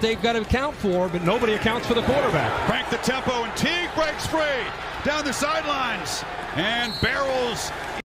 they've got to account for, but nobody accounts for the quarterback. Crank the tempo, and Teague breaks free down the sidelines and barrels